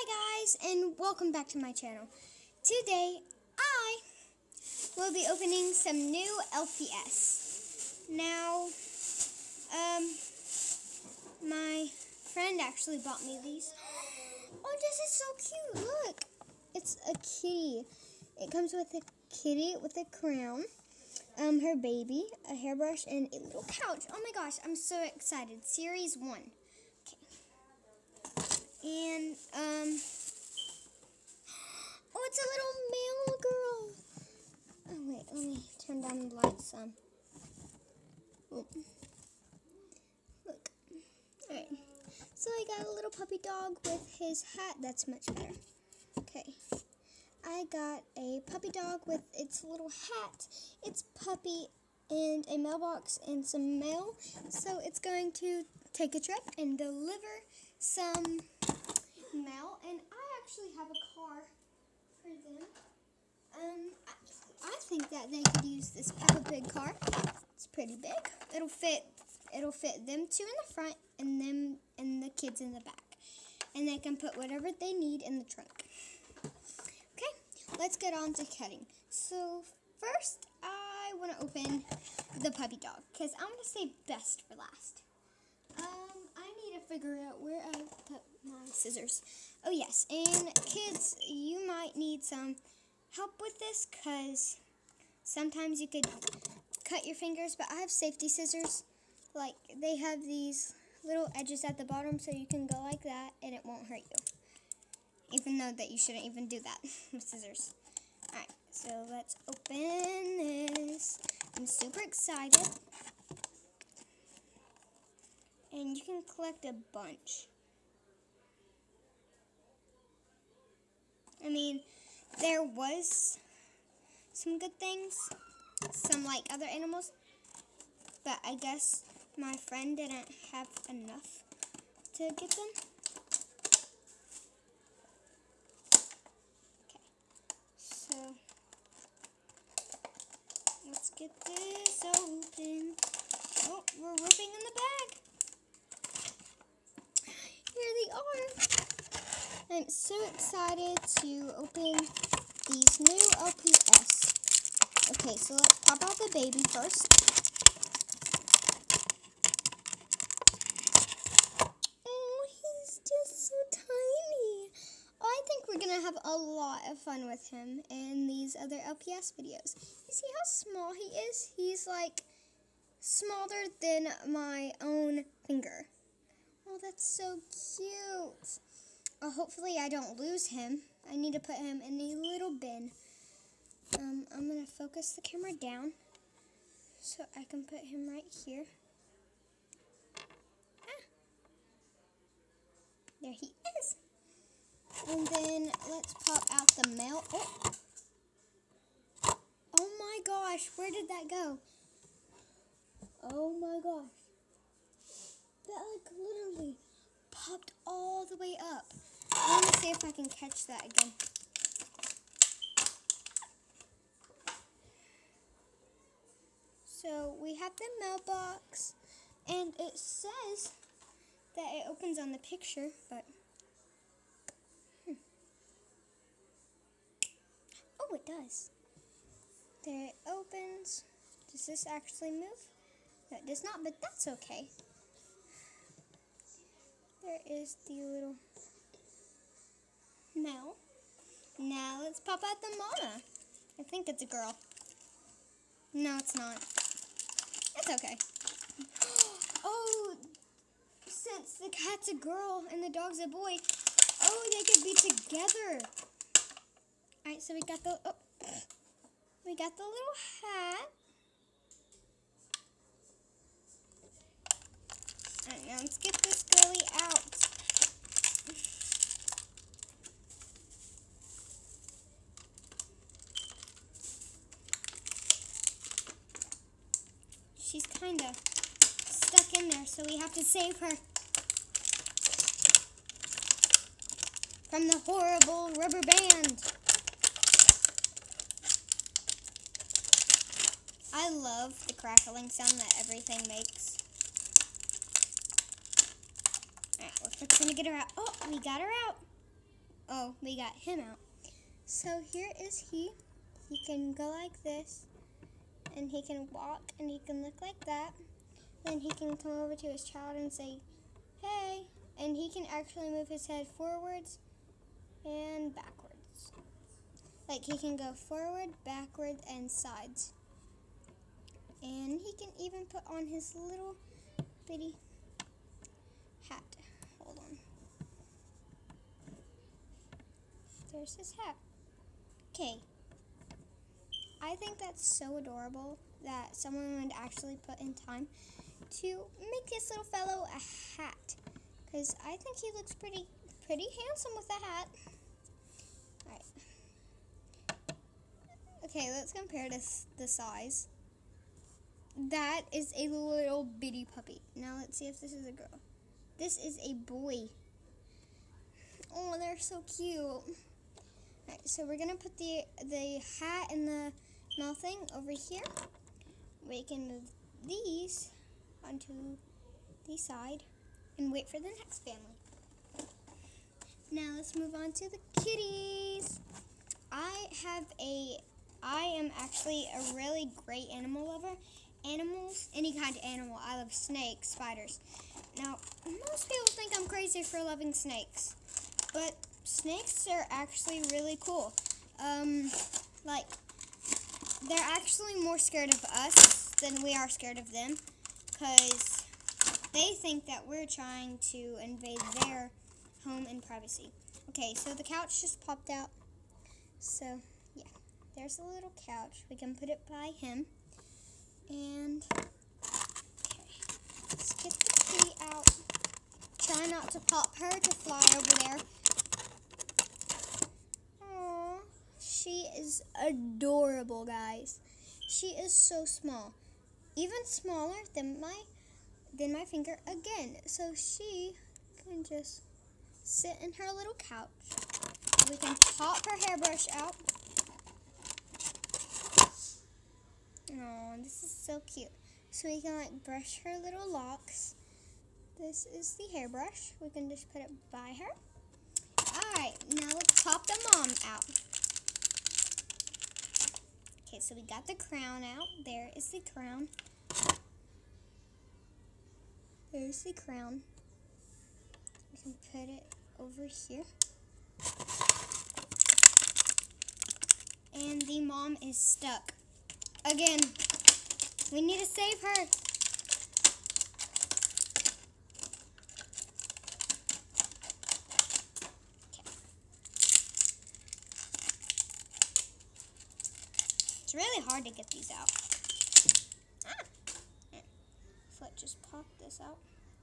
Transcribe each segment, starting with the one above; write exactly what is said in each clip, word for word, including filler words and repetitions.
Hi guys, and welcome back to my channel. Today I will be opening some new L P S. Now, um, my friend actually bought me these. Oh, this is so cute! Look, it's a kitty. It comes with a kitty with a crown, um, her baby, a hairbrush, and a little couch. Oh my gosh, I'm so excited! Series one. And, um, oh, it's a little male girl. Oh, wait, let me turn down the lights some. Oh. Look. Alright. So I got a little puppy dog with his hat. That's much better. Okay. I got a puppy dog with its little hat, its puppy, and a mailbox and some mail. So it's going to take a trip and deliver some mail, and I actually have a car for them. Um, I, I think that they could use this Peppa Pig car. It's pretty big. It'll fit. It'll fit them two in the front and them and the kids in the back, and they can put whatever they need in the trunk. Okay, let's get on to cutting. So first, I want to open the puppy dog because I want to say best for last. Um, I need to figure out where I put my scissors. Oh yes, and kids, you might need some help with this because sometimes you could cut your fingers, but I have safety scissors. Like, they have these little edges at the bottom so you can go like that and it won't hurt you. Even though that you shouldn't even do that with scissors. Alright, so let's open this. I'm super excited. And you can collect a bunch. I mean, there was some good things, some like other animals, but I guess my friend didn't have enough to get them. Okay, so let's get this open. Oh, we're ripping in the bag. Here they are. I'm so excited to open these new L P S. Okay, so let's pop out the baby first. Oh, he's just so tiny. I think we're going to have a lot of fun with him in these other L P S videos. You see how small he is? He's like smaller than my own finger. Oh, that's so cute. Uh, hopefully I don't lose him. I need to put him in a little bin. Um, I'm going to focus the camera down so I can put him right here. Ah. There he is. And then let's pop out the mail. Oh. Oh my gosh, where did that go? Oh my gosh. That like literally popped all the way up. I want to see if I can catch that again. So we have the mailbox, and it says that it opens on the picture, but hmm. Oh, it does. There it opens. Does this actually move? No, it does not, but that's okay. There is the little mail. Now let's pop out the mama. I think it's a girl. No, it's not. It's okay. Oh, since the cat's a girl and the dog's a boy, oh, they could be together. All right, so we got the, oh, we got the little hat. All right, now let's get this girly out. She's kind of stuck in there, so we have to save her from the horrible rubber band. I love the crackling sound that everything makes. Alright, we're fixing to get her out. Oh, we got her out. Oh, we got him out. So here is he. He can go like this, and he can walk, and he can look like that. Then he can come over to his child and say, hey, and he can actually move his head forwards and backwards. Like he can go forward, backward, and sides. And he can even put on his little bitty hat. Hold on. There's his hat. Okay. I think that's so adorable that someone would actually put in time to make this little fellow a hat. Because I think he looks pretty pretty handsome with a hat. Alright. Okay, let's compare this the size. That is a little bitty puppy. Now let's see if this is a girl. This is a boy. Oh, they're so cute. Alright, so we're gonna put the the hat and the mouth thing over here. We can move these onto the side and wait for the next family. Now let's move on to the kitties. I have a, I am actually a really great animal lover. Animals, any kind of animal. I love snakes, spiders. Now, most people think I'm crazy for loving snakes, but snakes are actually really cool. Um, like, they're actually more scared of us than we are scared of them, because they think that we're trying to invade their home and privacy. Okay, so the couch just popped out. So, yeah, there's a little couch. We can put it by him. And, okay, let's get the kitty out. Try not to pop her to fly over there. Aww, she is adorable, guys. She is so small. Even smaller than my, than my finger again. So she can just sit in her little couch. We can pop her hairbrush out. Oh, this is so cute. So we can like brush her little locks. This is the hairbrush. We can just put it by her. Alright, now let's pop the mom out. Okay, so we got the crown out. There is the crown. There's the crown. We can put it over here. And the mom is stuck. Again, we need to save her. Okay. It's really hard to get these out. Ah. Here. So let's just pop this out.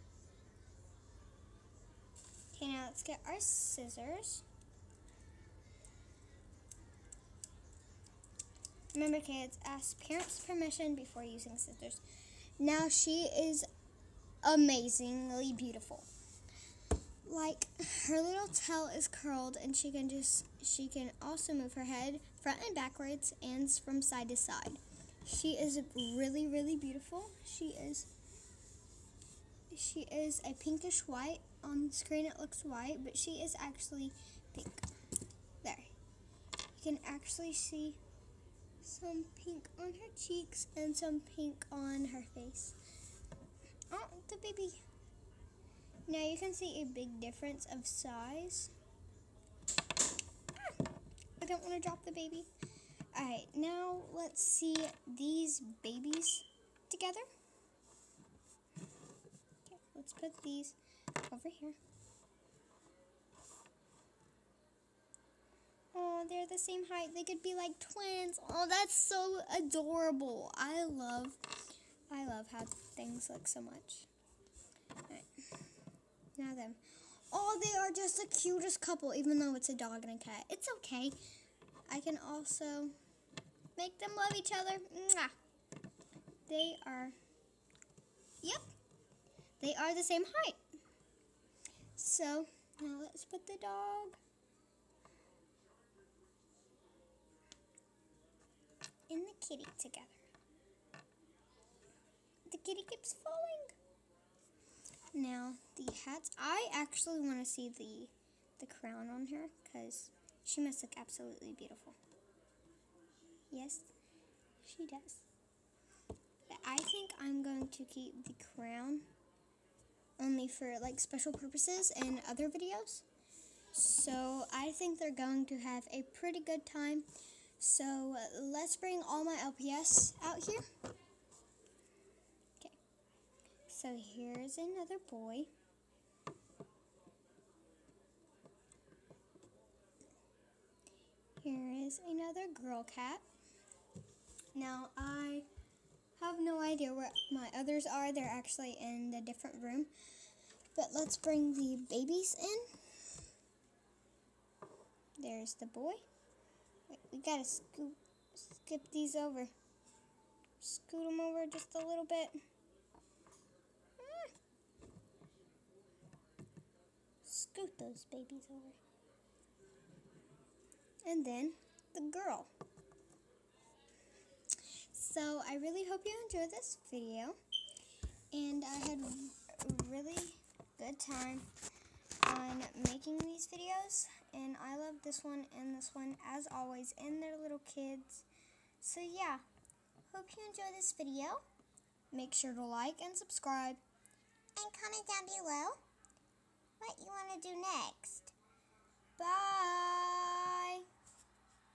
Okay, now let's get our scissors. Remember, kids, ask parents' permission before using scissors. Now she is amazingly beautiful. Like, her little tail is curled, and she can just she can also move her head front and backwards and from side to side. She is really, really beautiful. She is she is a pinkish white. On the screen it looks white, but she is actually pink. There. You can actually see some pink on her cheeks and some pink on her face. Oh, the baby. Now you can see a big difference of size. Ah, I don't want to drop the baby. Alright, now let's see these babies together. Okay, let's put these over here. Oh, they're the same height. They could be like twins. Oh, that's so adorable. I love, I love how things look so much. Alright. Now them. Oh, they are just the cutest couple, even though it's a dog and a cat. It's okay. I can also make them love each other. Mwah. They are, yep, they are the same height. So, now let's put the dog and the kitty together. The kitty keeps falling. Now, the hats. I actually want to see the the crown on her because she must look absolutely beautiful. Yes, she does. But I think I'm going to keep the crown only for like special purposes and other videos. So I think they're going to have a pretty good time. So uh, let's bring all my L P S out here. Okay. So here's another boy. Here is another girl cat. Now I have no idea where my others are. They're actually in the different room. But let's bring the babies in. There's the boy. Wait, we gotta scoop, skip these over. Scoot them over just a little bit. Ah. Scoot those babies over. And then the girl. So I really hope you enjoyed this video. And I had a really good time on making these videos, and I love this one and this one as always, and their little kids. So yeah, hope you enjoy this video. Make sure to like and subscribe, and comment down below what you want to do next. Bye!